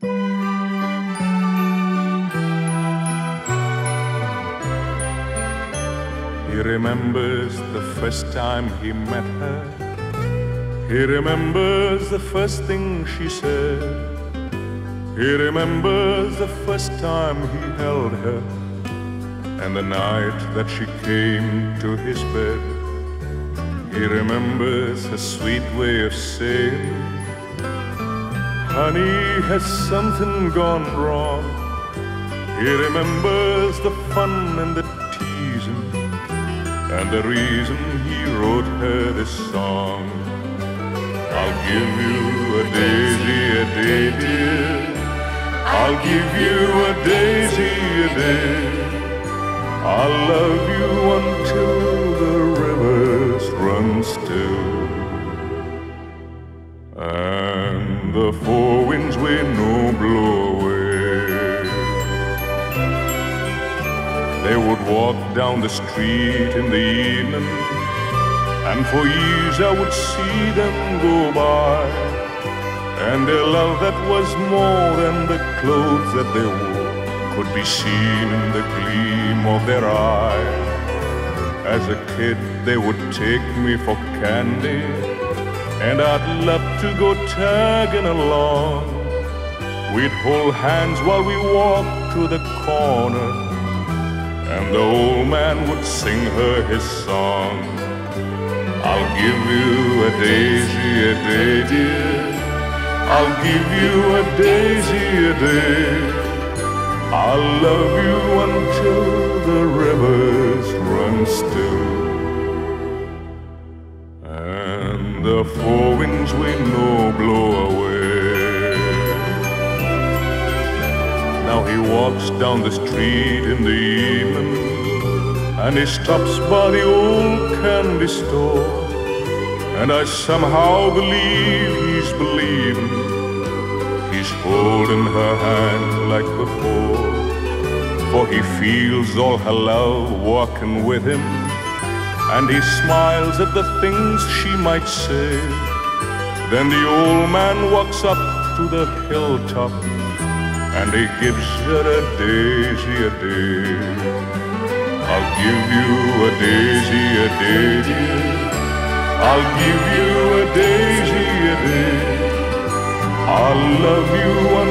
He remembers the first time he met her. He remembers the first thing she said. He remembers the first time he held her, and the night that she came to his bed. He remembers her sweet way of saying, "Honey, has something gone wrong?" He remembers the fun and the teasing, and the reason he wrote her this song. I'll give you a daisy a day, dear. I'll give you a daisy a day. I'll love you until the rivers run still, and the four winds we know blow away. They would walk down the street in the evening, and for years I would see them go by, and their love that was more than the clothes that they wore could be seen in the gleam of their eye. As a kid they would take me for candy, and I'd love to go tagging along. We'd hold hands while we walked to the corner, and the old man would sing her his song. I'll give you a daisy a day, dear. I'll give you a daisy a day. I'll love you until the rivers run still, and the four winds we know blow away. Now he walks down the street in the evening, and he stops by the old candy store, and I somehow believe he's believing. He's holding her hand like before, for he feels all her love walking with him, and he smiles at the things she might say. Then the old man walks up to the hilltop, and he gives her a daisy a day. I'll give you a daisy a day, dear. I'll give you a daisy a day. I'll love you